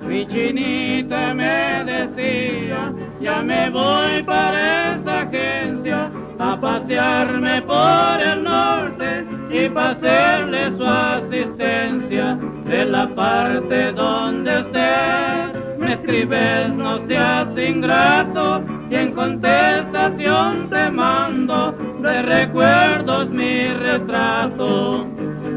Mi chinita me decía, ya me voy para esa agencia a pasearme por el norte y para hacerle su asistencia. De la parte donde estés, me escribes, no seas ingrato, y en contestación te mando de recuerdos mi retrato.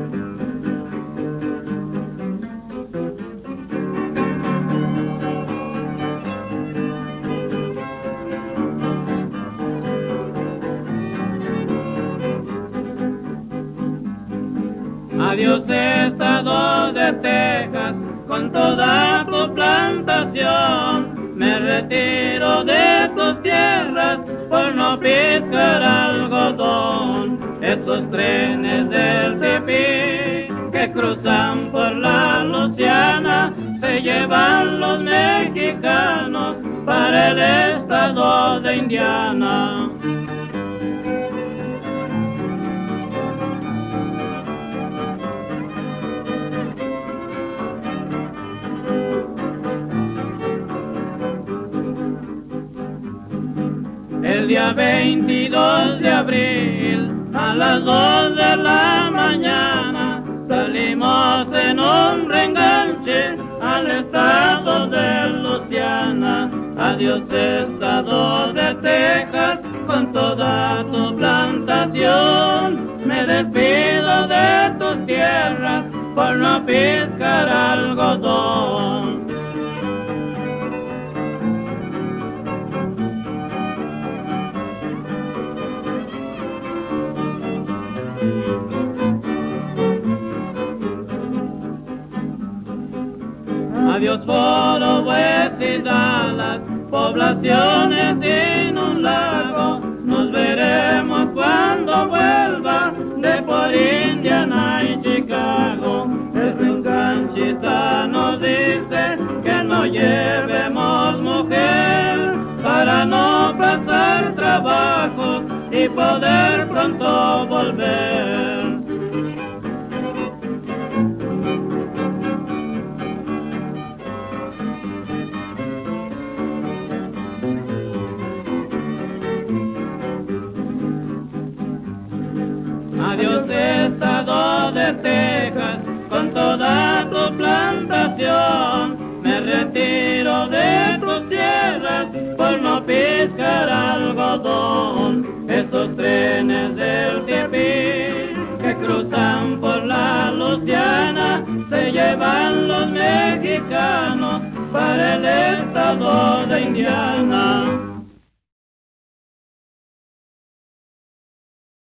Adiós estado de Texas, con toda tu plantación. Me retiro de tus tierras por no piscar algodón. Esos trenes del Tepic que cruzan por la Luciana se llevan los mexicanos para el estado de Indiana. El día 22 de abril, a las 2 de la mañana, salimos en un reenganche al estado de Luciana. Adiós estado de Texas, con toda tu plantación. Me despido de tus tierras por no piscar algodón. Adiós Fort West y Dallas, poblaciones sin un lago. Nos veremos cuando vuelva de por Indiana y Chicago. El reenganchista nos dice que no llevemos mujer para no pasar trabajo y poder pronto volver. Adiós estado de Texas, con toda tu plantación. Me retiro de tus tierras por no piscar algodón. Esos trenes del Tepic que cruzan por la Luciana se llevan los mexicanos para el estado de Indiana.